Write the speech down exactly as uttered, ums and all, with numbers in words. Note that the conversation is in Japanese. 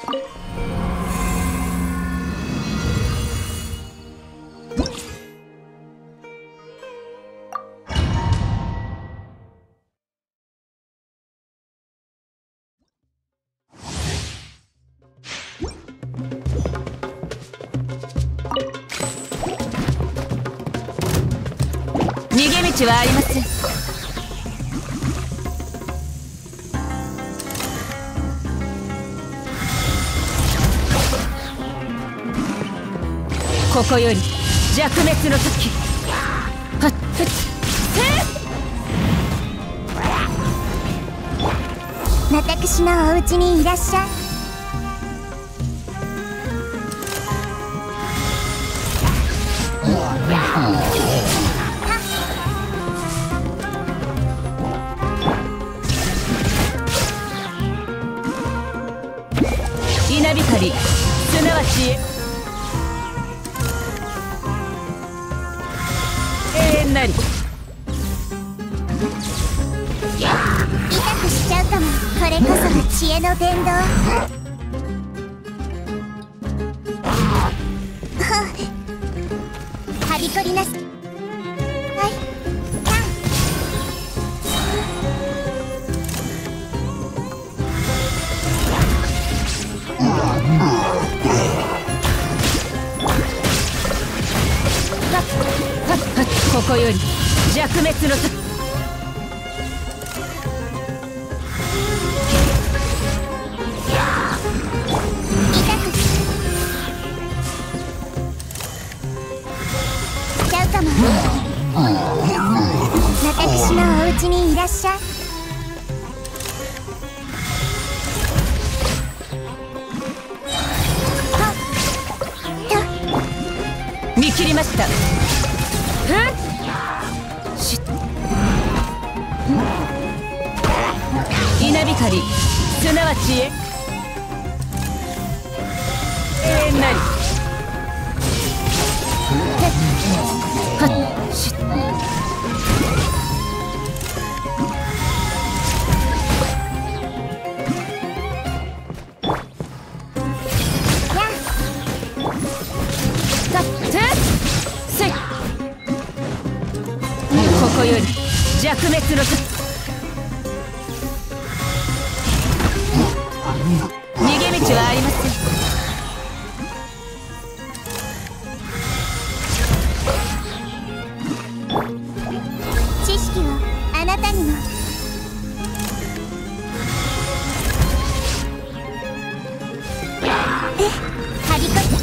逃げ道はありません。ここより弱滅の時。はっはっ私のお家にいらっしゃい。 稲光、すなわち永遠なり。 痛くしちゃうかも。これこそが知恵の伝道。はびこりなす。はい。 ここより弱滅の時。 痛くしちゃうかも。私のお家にいらっしゃい。 見切りました。稲光、すなわち永遠なり。はっしっここより弱滅の時。逃げ道はありません。 知識をあなたにも。え、はびこ